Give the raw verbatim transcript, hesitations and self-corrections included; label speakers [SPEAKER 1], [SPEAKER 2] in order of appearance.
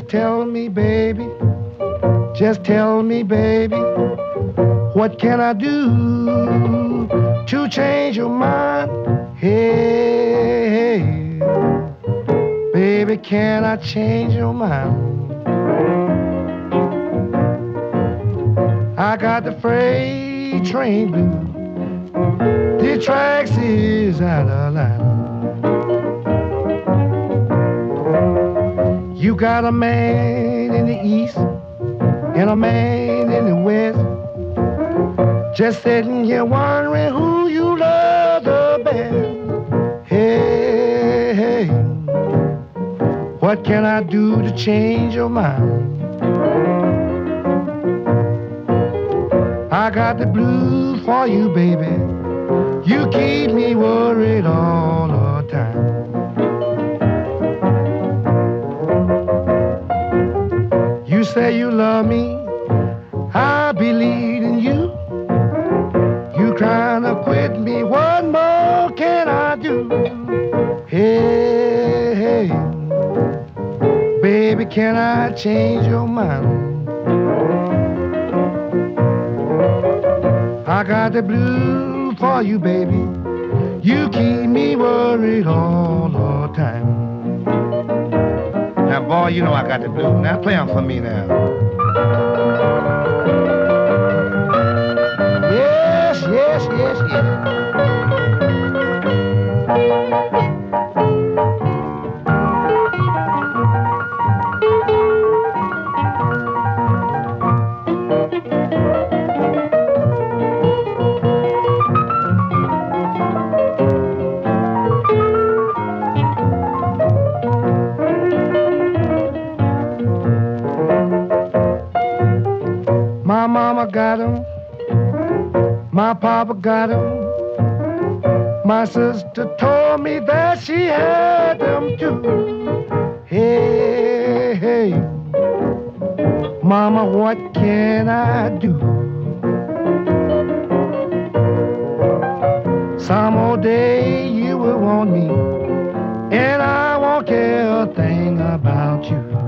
[SPEAKER 1] just tell me, baby, just tell me, baby, what can I do to change your mind? Hey, hey, baby, can I change your mind? I got the freight train blue, the tracks is out of line. You got a man in the east and a man in the west, just sitting here wondering who you love the best. Hey, hey, what can I do to change your mind? I got the blues for you, baby. You keep me worried all the time. You say you love me, I believe in you. You trying to quit me, what more can I do? Hey, hey, baby, can I change your mind? I got the blues for you, baby. You keep me worried all the time. Now, boy, you know I got the blues. Now, play them for me now. Yes, yes, yes, yes. My mama got 'em, my papa got 'em, my sister told me that she had them too. Hey, hey, mama, what can I do? Some old day you will want me, and I won't care a thing about you.